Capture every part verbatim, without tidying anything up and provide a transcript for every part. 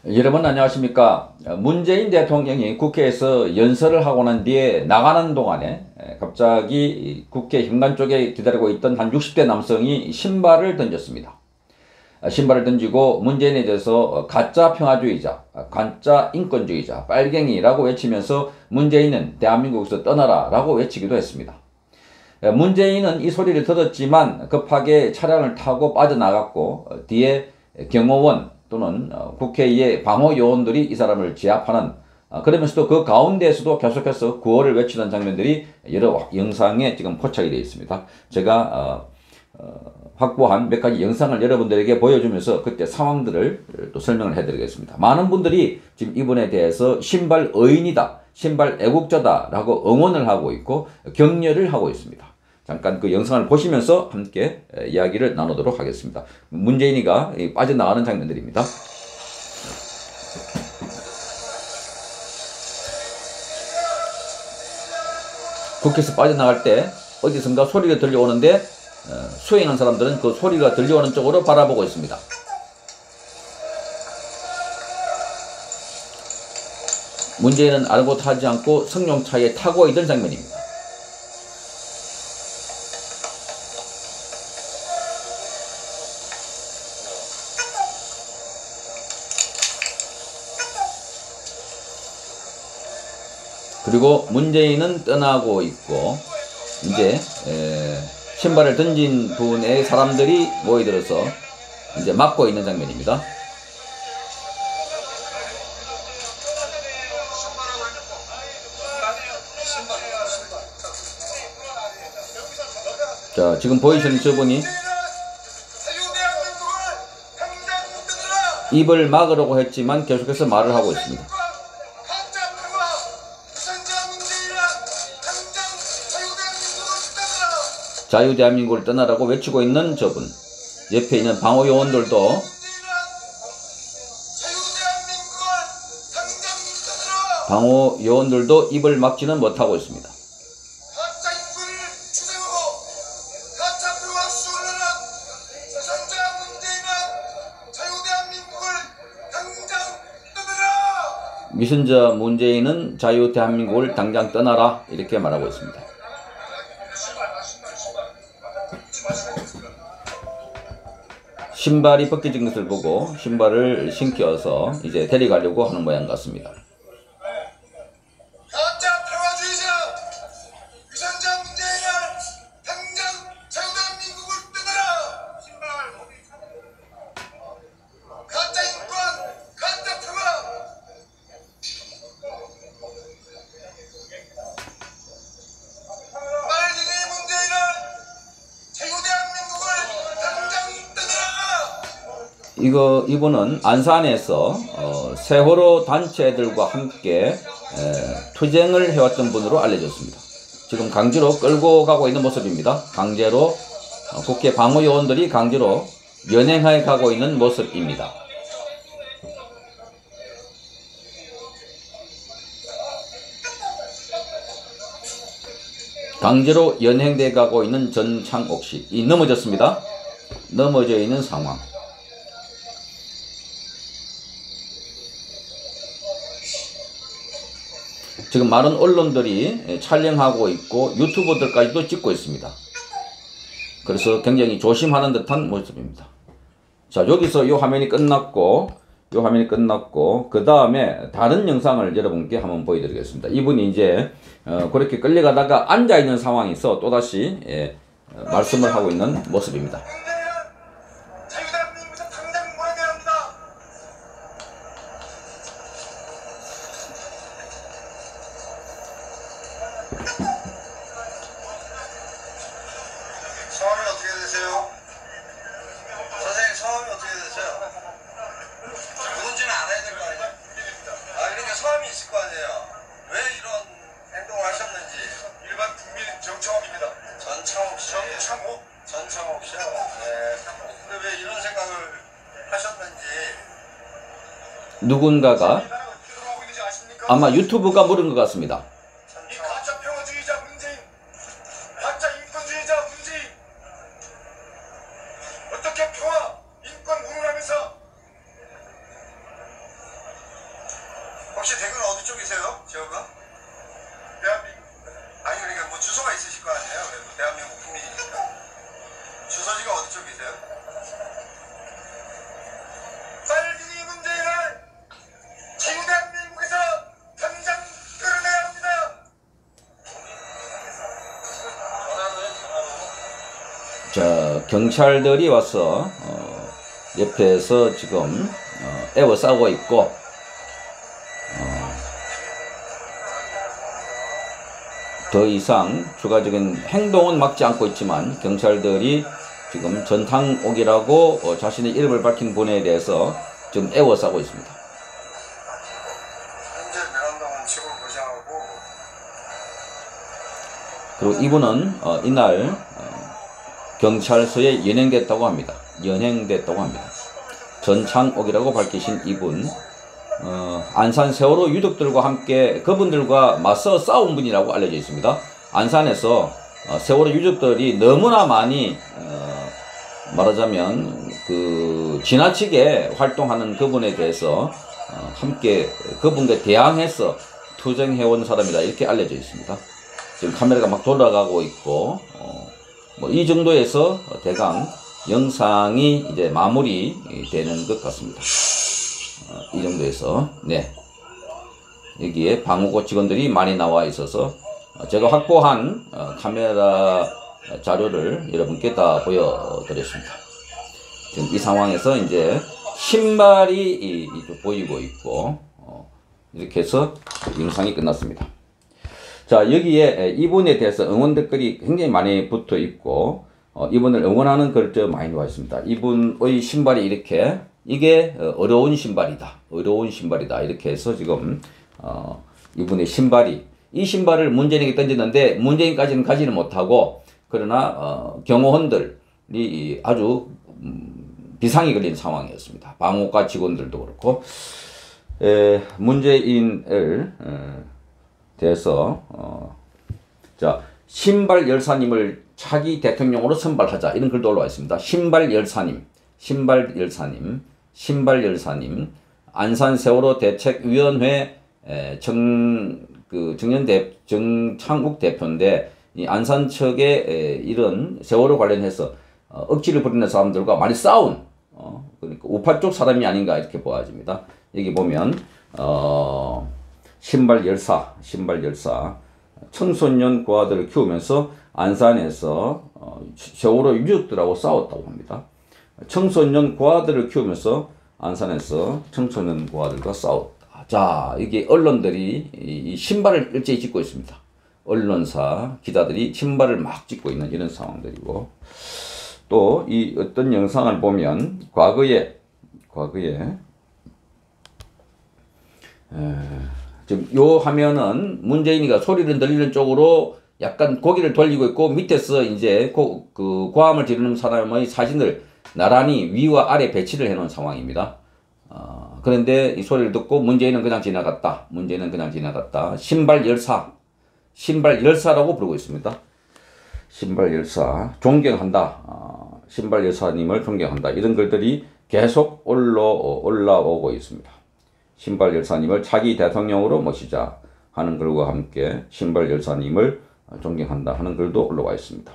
여러분 안녕하십니까. 문재인 대통령이 국회에서 연설을 하고 난 뒤에 나가는 동안에 갑자기 국회 현관 쪽에 기다리고 있던 한 육십 대 남성이 신발을 던졌습니다. 신발을 던지고 문재인에 대해서 가짜 평화주의자, 가짜 인권주의자, 빨갱이라고 외치면서 문재인은 대한민국에서 떠나라 라고 외치기도 했습니다. 문재인은 이 소리를 들었지만 급하게 차량을 타고 빠져나갔고 뒤에 경호원 또는 국회의 방호 요원들이 이 사람을 제압하는, 그러면서도 그 가운데에서도 계속해서 구호를 외치는 장면들이 여러 영상에 지금 포착이 되어 있습니다. 제가 어, 어, 확보한 몇 가지 영상을 여러분들에게 보여주면서 그때 상황들을 또 설명을 해드리겠습니다. 많은 분들이 지금 이분에 대해서 신발 의인이다, 신발 애국자다 라고 응원을 하고 있고 격려를 하고 있습니다. 잠깐 그 영상을 보시면서 함께 이야기를 나누도록 하겠습니다. 문재인이가 빠져나가는 장면들입니다. 국회에서 빠져나갈 때 어디선가 소리가 들려오는데 수에 있는 사람들은 그 소리가 들려오는 쪽으로 바라보고 있습니다. 문재인은 아랑곳하지 않고 승용차에 타고 있던 장면입니다. 그리고 문재인은 떠나고 있고 이제 에, 신발을 던진 분의 사람들이 모여들어서 이제 막고 있는 장면입니다. 자, 지금 보이시는 저분이 입을 막으려고 했지만 계속해서 말을 하고 있습니다. 자유대한민국을 떠나라고 외치고 있는 저분, 옆에 있는 방호요원들도 방호요원들도 입을 막지는 못하고 있습니다. 미순자 문재인은 자유대한민국을 당장 떠나라 이렇게 말하고 있습니다. 신발이 벗겨진 것을 보고 신발을 신겨서 이제 데려가려고 하는 모양 같습니다. 가짜 평화주의자, 위선자 문재인은 당장 자유대한민국을 떠나라. 신발 가짜 인권, 가짜 평화. 빨갱이 문재인은 자유대한민국을 당장 떠나라. 이거 이분은 안산에서 어, 세월호 단체들과 함께 에, 투쟁을 해왔던 분으로 알려졌습니다. 지금 강제로 끌고 가고 있는 모습입니다. 강제로 어, 국회 방호요원들이 강제로 연행해 가고 있는 모습입니다. 강제로 연행돼 가고 있는 전창옥 씨, 이 넘어졌습니다. 넘어져 있는 상황. 지금 많은 언론들이 촬영하고 있고 유튜버들까지도 찍고 있습니다. 그래서 굉장히 조심하는 듯한 모습입니다. 자, 여기서 이 화면이 끝났고 이 화면이 끝났고 그 다음에 다른 영상을 여러분께 한번 보여드리겠습니다. 이분이 이제 어, 그렇게 끌려가다가 앉아있는 상황에서 또다시 예, 어, 말씀을 하고 있는 모습입니다. 성함이 어떻게 되세요? 선생님 성함이 어떻게 되세요? 누군지는 알아야 될 거 아니에요? 아, 그러니까 성함이 있을 거 아니에요? 왜 이런 행동을 하셨는지. 일반 국민 정창욱입니다. 전창욱 씨. 정창욱? 전창욱 씨요? 네. 근데 왜 이런 생각을 하셨는지. 누군가가 아마 유튜브가 물은 것 같습니다. 이 가짜 평화주의자 문재인, 가짜 인권주의자 문재인, 어떻게 평화, 인권 운운하면서 혹시 대구는 어디 쪽이세요? 지역은? 대한민국. 아니 그러니까 뭐 주소가 있으실 거 아니에요? 그래도 대한민국 국민이니까. 주소지가 어디 쪽이세요? 빨리 이 문제를 지구 대한민국에서 당장 끌어내야 합니다. 자, 경찰들이 와서 어, 옆에서 지금 어, 에워싸고 있고 어, 더 이상 추가적인 행동은 막지 않고 있지만 경찰들이 지금 전탕옥이라고 어, 자신의 이름을 밝힌 분에 대해서 지금 에워싸고 있습니다. 현재 매운동은 지구 무시하고 그리고 이분은 어, 이날 어, 경찰서에 연행됐다고 합니다. 연행됐다고 합니다. 전창옥이라고 밝히신 이분, 어, 안산 세월호 유족들과 함께 그분들과 맞서 싸운 분이라고 알려져 있습니다. 안산에서 어, 세월호 유족들이 너무나 많이 어, 말하자면 그 지나치게 활동하는 그분에 대해서 어, 함께 그분과 대항해서 투쟁해온 사람이다 이렇게 알려져 있습니다. 지금 카메라가 막 돌아가고 있고 어, 뭐 이 정도에서 대강 영상이 이제 마무리되는 것 같습니다. 어, 이 정도에서 네 여기에 방호고 직원들이 많이 나와 있어서 제가 확보한 어, 카메라 자료를 여러분께 다 보여드렸습니다. 지금 이 상황에서 이제 신발이 이, 이 보이고 있고 어, 이렇게 해서 영상이 끝났습니다. 자, 여기에 이분에 대해서 응원 댓글이 굉장히 많이 붙어 있고 어, 이분을 응원하는 글도 많이 나와 있습니다. 이분의 신발이 이렇게 이게 어려운 신발이다. 어려운 신발이다. 이렇게 해서 지금 어, 이분의 신발이 이 신발을 문재인에게 던졌는데 문재인까지는 가지는 못하고 그러나 어, 경호원들이 아주 음, 비상이 걸린 상황이었습니다. 방호과 직원들도 그렇고 에, 문재인을 에, 대해서 어, 자 신발 열사님을 차기 대통령으로 선발하자 이런 글도 올라와 있습니다. 신발 열사님, 신발 열사님, 신발 열사님, 안산 세월호 대책위원회 에, 정, 그 정년 대, 정창욱 대표인데 이 안산 측에 에, 이런 세월호 관련해서 어, 억지를 부리는 사람들과 많이 싸운 어, 그러니까 우파 쪽 사람이 아닌가 이렇게 보아집니다. 여기 보면 어, 신발 열사, 신발 열사, 청소년 고아들을 키우면서 안산에서 어, 세월호 유족들하고 싸웠다고 합니다. 청소년 고아들을 키우면서 안산에서 청소년 고아들과 싸웠다. 자, 이게 언론들이 이 신발을 일제히 짚고 있습니다. 언론사, 기자들이 신발을 막 짚고 있는 이런 상황들이고 또 이 어떤 영상을 보면 과거에 과거에 에, 지금 요 화면은 문재인이가 소리를 들리는 쪽으로 약간 고개를 돌리고 있고 밑에서 이제 고, 그 고함을 지르는 사람의 사진을 나란히 위와 아래 배치를 해놓은 상황입니다. 어, 그런데 이 소리를 듣고 문재인은 그냥 지나갔다. 문재인은 그냥 지나갔다. 신발 열사, 신발 열사라고 부르고 있습니다. 신발 열사, 존경한다. 어, 신발 열사님을 존경한다. 이런 글들이 계속 올라, 올라오고 있습니다. 신발 열사님을 차기 대통령으로 모시자 하는 글과 함께 신발 열사님을 존경한다 하는 글도 올라와 있습니다.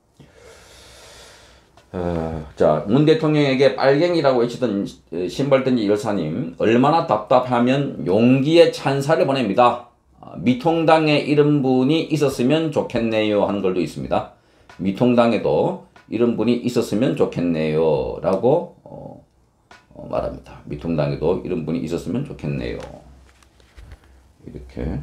어, 자, 문 대통령에게 빨갱이라고 외치던 신발든지 열사님 얼마나 답답하면 용기의 찬사를 보냅니다. 미통당에 이런 분이 있었으면 좋겠네요 하는 글도 있습니다. 미통당에도 이런 분이 있었으면 좋겠네요 라고 어, 어, 말합니다. 미통당에도 이런 분이 있었으면 좋겠네요. 이렇게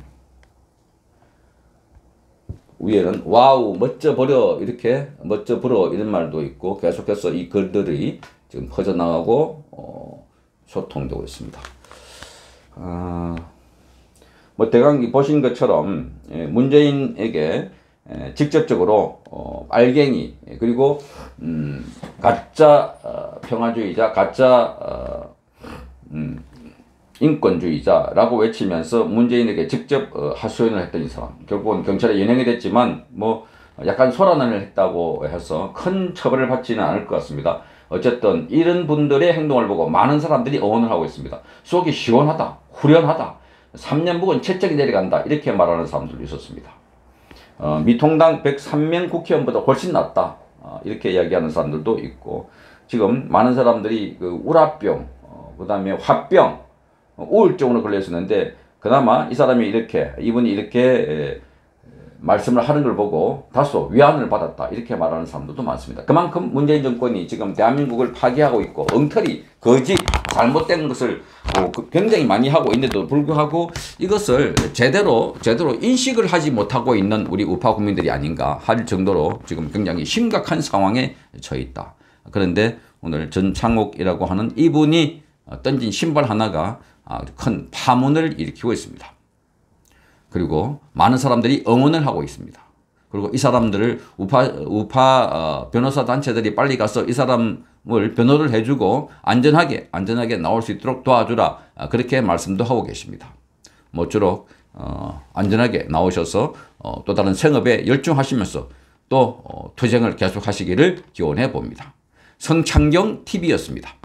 위에는 와우 멋져버려 이렇게 멋져버려 이런 말도 있고 계속해서 이 글들이 지금 퍼져나가고 어, 소통되고 있습니다. 아, 뭐 대강 보신 것처럼 예, 문재인에게 예, 직접적으로 어, 빨갱이 그리고 음, 가짜 어, 평화주의자 가짜 어, 음, 인권주의자라고 외치면서 문재인에게 직접 어, 하소연을 했던 이 사람 결국은 경찰에 연행이 됐지만 뭐 약간 소란을 했다고 해서 큰 처벌을 받지는 않을 것 같습니다. 어쨌든 이런 분들의 행동을 보고 많은 사람들이 응원을 하고 있습니다. 속이 시원하다, 후련하다. 삼 년 묵은 채찍이 내려간다. 이렇게 말하는 사람들도 있었습니다. 어, 미통당 백삼 명 국회의원보다 훨씬 낫다. 어, 이렇게 이야기하는 사람들도 있고, 지금 많은 사람들이 그 우라병, 어, 그 다음에 화병, 어, 우울증으로 걸려 있었는데, 그나마 이 사람이 이렇게, 이분이 이렇게 에, 말씀을 하는 걸 보고 다소 위안을 받았다. 이렇게 말하는 사람들도 많습니다. 그만큼 문재인 정권이 지금 대한민국을 파괴하고 있고, 엉터리, 거짓, 잘못된 것을 굉장히 많이 하고 있는데도 불구하고 이것을 제대로 제대로 인식을 하지 못하고 있는 우리 우파 국민들이 아닌가 할 정도로 지금 굉장히 심각한 상황에 처해 있다. 그런데 오늘 전창욱이라고 하는 이분이 던진 신발 하나가 큰 파문을 일으키고 있습니다. 그리고 많은 사람들이 응원을 하고 있습니다. 그리고 이 사람들을 우파, 우파 변호사 단체들이 빨리 가서 이 사람을 변호를 해주고 안전하게 안전하게 나올 수 있도록 도와주라, 그렇게 말씀도 하고 계십니다. 모쪼록 어, 안전하게 나오셔서 어, 또 다른 생업에 열중하시면서 또 어, 투쟁을 계속하시기를 기원해 봅니다. 성창경 티비였습니다.